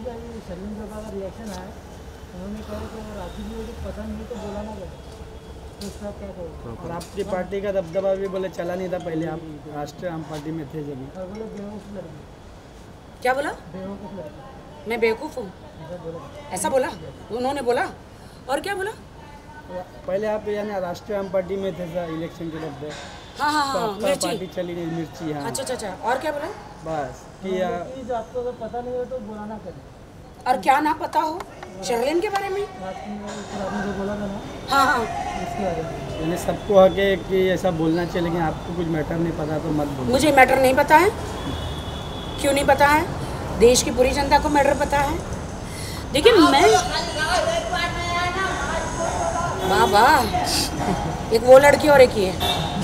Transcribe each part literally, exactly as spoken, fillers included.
का ये शर्लिन चोपड़ा का रिएक्शन आया, उन्होंने कहा कि राखी जी को पसंद नहीं तो बोला ना करें, तो उसका क्या कहो? और आपकी पार्टी का दबदबा भी बोले चला नहीं था पहले, आप राष्ट्रीय आम पार्टी में थे जब। और बोले बेवकूफ़ लड़की। क्या बोला? बेवकूफ़ लड़की। मैं बेवकूफ़ हूँ, ऐसा बोला उन्होंने? बोला और क्या बोला? पहले आप यानी राष्ट्रीय आम पार्टी में थे सर, इलेक्शन के डब्बे। हाँ हाँ तो हाँ, आपका मिर्ची। पार्टी चली गई, मिर्ची। हाँ अच्छा अच्छा अच्छा, और क्या बोला? बस कि कि आ, जो आपको अगर पता नहीं हो तो बोला ना करें। और क्या ना पता हो शर्लिन के बारे में? आपने आपने जो बोला था ना हाँ हाँ, इसके बारे में। यानी सबको आके कि ऐसा बोलना चाहिए, लेकिन आपको कुछ मैटर नहीं पता तो मत बोलो। मुझे मैटर नहीं पता है। क्यों नहीं पता है? देश की पूरी जनता को मैटर पता है। देखिए मैं, वाह वाह, एक वो लड़की और एक ये।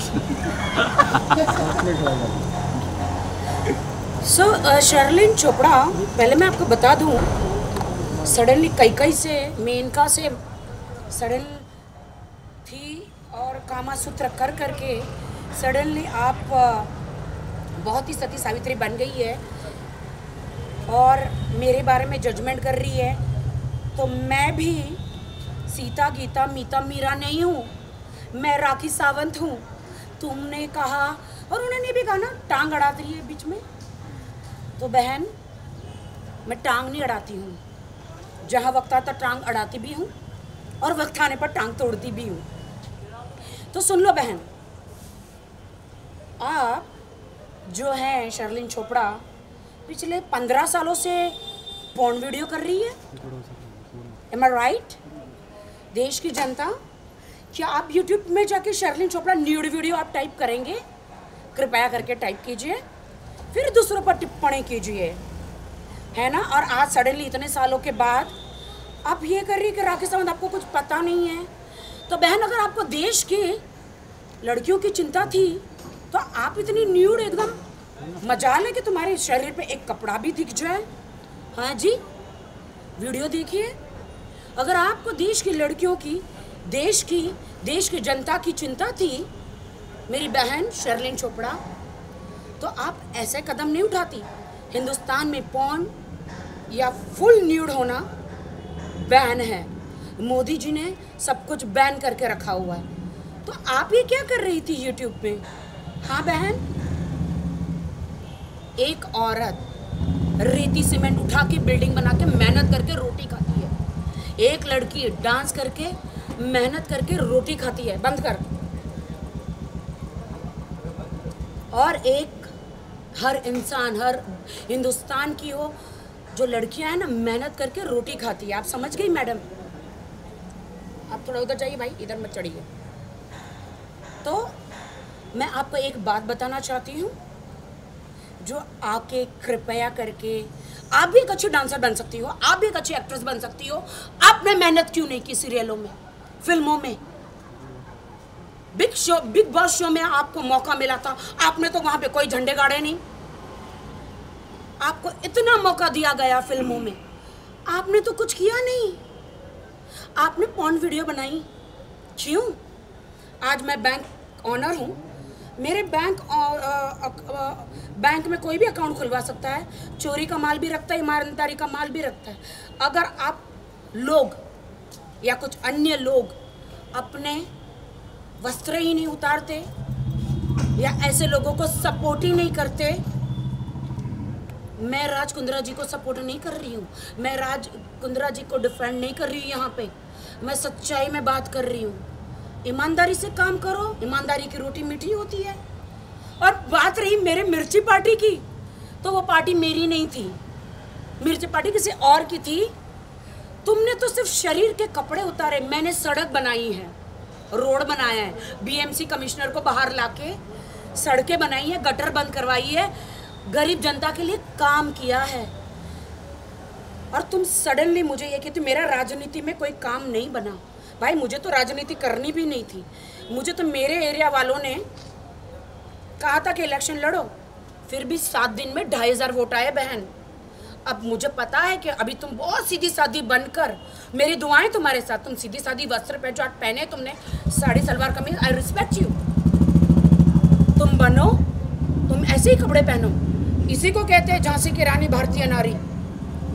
सो so, शर्लिन चोपड़ा, पहले मैं आपको बता दूं, सडनली कई कई से मेनका से सडन थी और कामा सूत्र कर करके सडनली आप बहुत ही सती सावित्री बन गई है और मेरे बारे में जजमेंट कर रही है। तो मैं भी सीता गीता मीता मीरा नहीं हूँ, मैं राखी सावंत हूँ। तुमने कहा और उन्होंने भी कहा ना टांग अड़ा रही है बीच में, तो बहन मैं टांग नहीं अड़ाती हूँ, जहाँ वक्त आता टांग अड़ाती भी हूँ और वक्त आने पर टांग तोड़ती भी हूँ। तो सुन लो बहन, आप जो हैं शर्लिन चोपड़ा पिछले पंद्रह सालों से पॉर्न वीडियो कर रही है, एम आई राइट? देश की जनता, क्या आप यूट्यूब में जाके शर्लिन चोपड़ा न्यूड वीडियो आप टाइप करेंगे? कृपया करके टाइप कीजिए, फिर दूसरों पर टिप्पणी कीजिए, है ना? और आज सडनली इतने सालों के बाद आप ये कर रही कि राखी सावंत आपको कुछ पता नहीं है। तो बहन, अगर आपको देश की लड़कियों की चिंता थी तो आप इतनी न्यूड एकदम मजाल है कि तुम्हारे शरीर पे एक कपड़ा भी दिख जाए। हाँ जी, वीडियो देखिए। अगर आपको देश की लड़कियों की, देश की देश की जनता की चिंता थी मेरी बहन शर्लिन चोपड़ा, तो आप ऐसे कदम नहीं उठाती। हिंदुस्तान में पॉर्न या फुल न्यूड होना बैन है, मोदी जी ने सब कुछ बैन करके रखा हुआ है। तो आप ये क्या कर रही थी यूट्यूब पे? हाँ बहन, एक औरत रेती सीमेंट उठा के बिल्डिंग बना के मेहनत करके रोटी खाती है, एक लड़की डांस करके मेहनत करके रोटी खाती है, बंद कर। और एक हर इंसान, हर हिंदुस्तान की हो जो लड़कियां हैं ना, मेहनत करके रोटी खाती है। आप समझ गई मैडम? आप थोड़ा उधर जाइए भाई, इधर मत चढ़िए। तो मैं आपको एक बात बताना चाहती हूँ, जो आके कृपया करके, आप भी एक अच्छी डांसर बन सकती हो, आप भी एक अच्छी एक्ट्रेस बन सकती हो। आपने मेहनत क्यों नहीं की सीरियलों में, फिल्मों में? Big show, Bigg Boss show में आपको मौका मिला था, आपने तो वहां पे कोई झंडे गाड़े नहीं। आपको इतना मौका दिया गया फिल्मों में, आपने तो कुछ किया नहीं। आपने पॉर्न वीडियो बनाई, क्यों? आज मैं बैंक ऑनर हूँ, मेरे बैंक बैंक में कोई भी अकाउंट खुलवा सकता है, चोरी का माल भी रखता है, ईमानदारी का माल भी रखता है। अगर आप लोग या कुछ अन्य लोग अपने वस्त्र ही नहीं उतारते या ऐसे लोगों को सपोर्ट ही नहीं करते, मैं राज कुंद्रा जी को सपोर्ट नहीं कर रही हूँ, मैं राज कुंद्रा जी को डिफेंड नहीं कर रही हूँ। यहाँ पे मैं सच्चाई में बात कर रही हूँ। ईमानदारी से काम करो, ईमानदारी की रोटी मीठी होती है। और बात रही मेरे मिर्ची पार्टी की, तो वो पार्टी मेरी नहीं थी, मिर्ची पार्टी किसी और की थी। तुमने तो सिर्फ शरीर के कपड़े उतारे, मैंने सड़क बनाई है, रोड बनाया है, बीएमसी कमिश्नर को बाहर लाके सड़कें बनाई है, गटर बंद करवाई है, गरीब जनता के लिए काम किया है। और तुम सडनली मुझे ये कहती मेरा राजनीति में कोई काम नहीं बना। भाई मुझे तो राजनीति करनी भी नहीं थी, मुझे तो मेरे एरिया वालों ने कहा था कि इलेक्शन लड़ो, फिर भी सात दिन में ढाई हजार वोट आए बहन। अब मुझे पता है कि अभी तुम बहुत सीधी सादी बनकर, मेरी दुआएं तुम्हारे साथ, तुम सीधी सादी वस्त्र पहन, जो आज पहने तुमने sari salwar kameez, I respect you. तुम बनो, तुम ऐसे ही कपड़े पहनो, इसी को कहते हैं झांसी की रानी भारतीय नारी।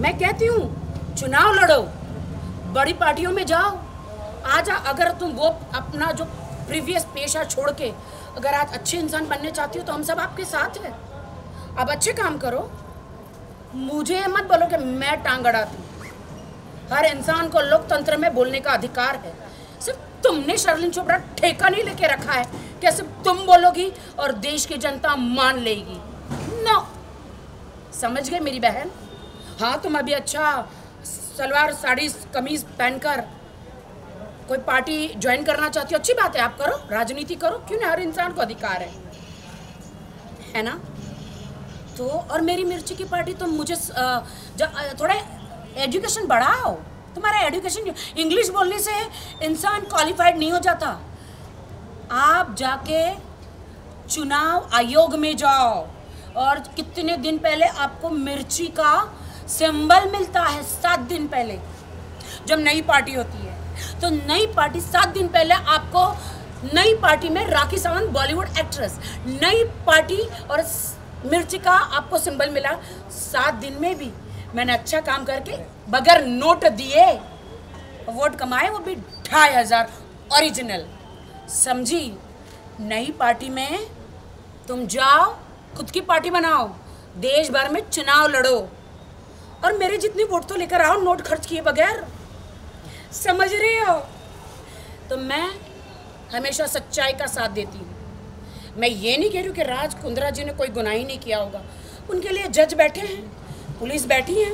मैं कहती हूँ चुनाव लड़ो, बड़ी पार्टियों में जाओ। आज अगर तुम वो अपना जो प्रीवियस पेशा छोड़ के अगर आज अच्छे इंसान बनने चाहती हो तो हम सब आपके साथ हैं। अब अच्छे काम करो, मुझे मत बोलो कि मैं टांग अड़ाती हूँ। हर इंसान को लोकतंत्र में बोलने का अधिकार है। सिर्फ तुमने शर्लिन चोपड़ा ठेका नहीं लेके रखा है कि सिर्फ तुम बोलोगी और देश की जनता मान लेगी। नो, समझ गए मेरी बहन? हाँ, तुम अभी अच्छा सलवार साड़ी कमीज पहनकर कोई पार्टी ज्वाइन करना चाहती हो, अच्छी बात है, आप करो, राजनीति करो, क्यों नहीं? हर इंसान को अधिकार है, है ना? तो और मेरी मिर्ची की पार्टी तो मुझे जब थोड़ा एजुकेशन बढ़ाओ। तुम्हारा एजुकेशन, इंग्लिश बोलने से इंसान क्वालिफाइड नहीं हो जाता। आप जाके चुनाव आयोग में जाओ और कितने दिन पहले आपको मिर्ची का सिंबल मिलता है। सात दिन पहले जब नई पार्टी होती है तो नई पार्टी सात दिन पहले आपको नई पार्टी में राखी सावंत बॉलीवुड एक्ट्रेस, नई पार्टी और मिर्ची का आपको सिंबल मिला। सात दिन में भी मैंने अच्छा काम करके बगैर नोट दिए वोट कमाए, वो भी ढाई हजार ओरिजिनल। समझी? नई पार्टी में तुम जाओ, खुद की पार्टी बनाओ, देश भर में चुनाव लड़ो और मेरे जितनी वोट तो लेकर आओ, नोट खर्च किए बगैर। समझ रहे हो? तो मैं हमेशा सच्चाई का साथ देती हूँ। मैं ये नहीं कह रही हूँ कि राज कुंद्रा जी ने कोई गुनाह ही नहीं किया होगा। उनके लिए जज बैठे हैं, पुलिस बैठी है,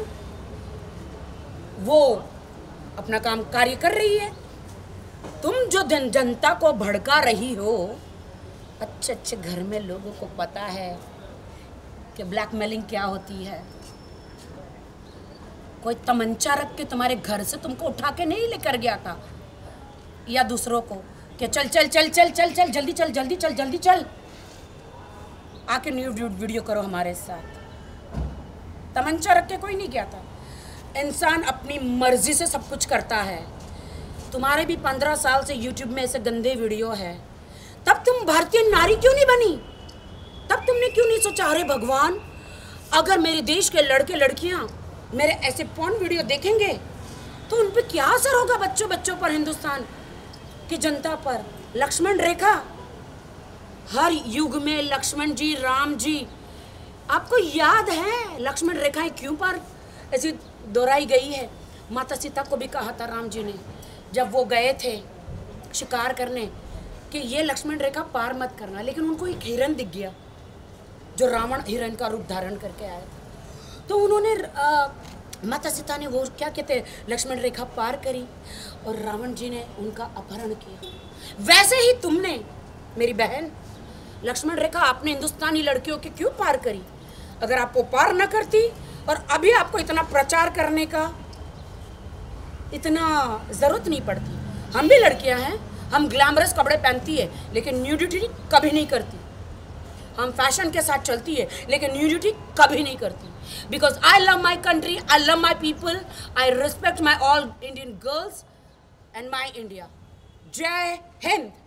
वो अपना काम कार्य कर रही है। तुम जो जन, जनता को भड़का रही हो, अच्छे अच्छे घर में लोगों को पता है कि ब्लैकमेलिंग क्या होती है। कोई तमंचा रख के तुम्हारे घर से तुमको उठा के नहीं लेकर गया था, या दूसरों को कि चल चल चल चल चल चल जल्दी चल जल्दी चल जल्दी चल आके न्यू वीडियो करो हमारे साथ। तमंचा रख के कोई नहीं गया था। इंसान अपनी मर्जी से सब कुछ करता है। तुम्हारे भी पंद्रह साल से यूट्यूब में ऐसे गंदे वीडियो है, तब तुम भारतीय नारी क्यों नहीं बनी? तब तुमने क्यों नहीं सोचा अरे भगवान, अगर मेरे देश के लड़के लड़कियां मेरे ऐसे पॉर्न वीडियो देखेंगे तो उन पर क्या असर होगा, बच्चों बच्चों पर, हिंदुस्तान की जनता पर। लक्ष्मण रेखा, हर युग में लक्ष्मण जी, राम जी, आपको याद है लक्ष्मण रेखाएं क्यों पर ऐसी दोहराई गई है? माता सीता को भी कहा था राम जी ने जब वो गए थे शिकार करने कि ये लक्ष्मण रेखा पार मत करना, लेकिन उनको एक हिरन दिख गया जो रावण हिरन का रूप धारण करके आया था। तो उन्होंने आ, माता सीता ने वो क्या कहते लक्ष्मण रेखा पार करी और रावण जी ने उनका अपहरण किया। वैसे ही तुमने मेरी बहन लक्ष्मण रेखा आपने हिंदुस्तानी लड़कियों की क्यों पार करी? अगर आप वो पार न करती और अभी आपको इतना प्रचार करने का इतना ज़रूरत नहीं पड़ती। हम भी लड़कियां हैं, हम ग्लैमरस कपड़े पहनती है लेकिन न्यूडिटी कभी नहीं करती। हम फैशन के साथ चलती है लेकिन न्यूडिटी कभी नहीं करती। Because I love my country, I love my people, I respect my all Indian girls and my India. जय हिंद।